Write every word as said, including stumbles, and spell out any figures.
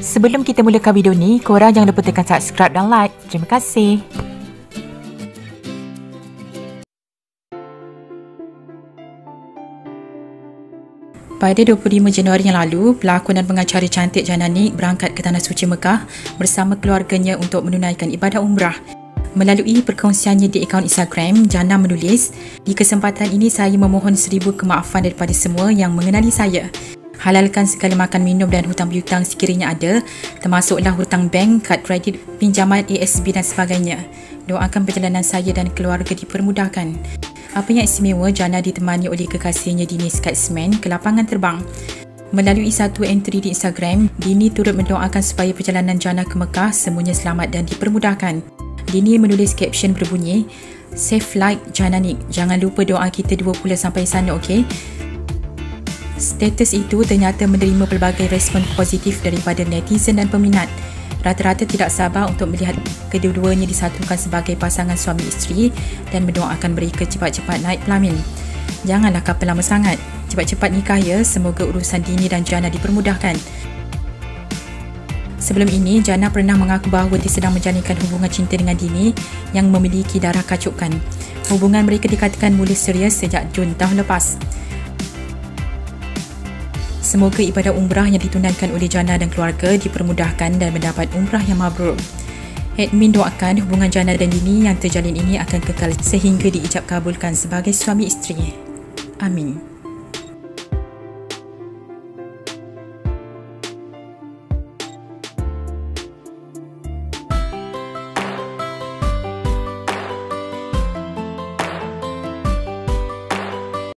Sebelum kita mulakan video ni, korang jangan lupa tekan subscribe dan like. Terima kasih. Pada dua puluh lima Januari yang lalu, pelakon dan pengacara cantik Jana Nik berangkat ke Tanah Suci Mekah bersama keluarganya untuk menunaikan ibadah umrah. Melalui perkongsiannya di akaun Instagram, Jana menulis, "Di kesempatan ini saya memohon seribu kemaafan daripada semua yang mengenali saya. Halalkan segala makan minum dan hutang piutang sekiranya ada, termasuklah hutang bank, kad kredit, pinjaman A S B dan sebagainya. Doakan perjalanan saya dan keluarga dipermudahkan." Apa yang istimewa, Jana ditemani oleh kekasihnya Dini Skatesman ke lapangan terbang. Melalui satu entry di Instagram, Dini turut mendoakan supaya perjalanan Jana ke Mekah semuanya selamat dan dipermudahkan. Dini menulis caption berbunyi, "Safe flight Jana Nik, jangan lupa doa kita dua puluh sampai sana, okey?" Status itu ternyata menerima pelbagai respon positif daripada netizen dan peminat. Rata-rata tidak sabar untuk melihat kedua-duanya disatukan sebagai pasangan suami isteri dan mendoakan mereka cepat-cepat naik pelamin. Janganlah kapal lama sangat. Cepat-cepat nikah ya, semoga urusan Dini dan Jana dipermudahkan. Sebelum ini, Jana pernah mengaku bahawa dia sedang menjalinkan hubungan cinta dengan Dini yang memiliki darah kacukan. Hubungan mereka dikatakan mula serius sejak Jun tahun lepas. Semoga ibadah umrah yang ditunaikan oleh Jana dan keluarga dipermudahkan dan mendapat umrah yang mabrur. Admin doakan hubungan Jana dan Dini yang terjalin ini akan kekal sehingga diijab kabulkan sebagai suami isteri. Amin.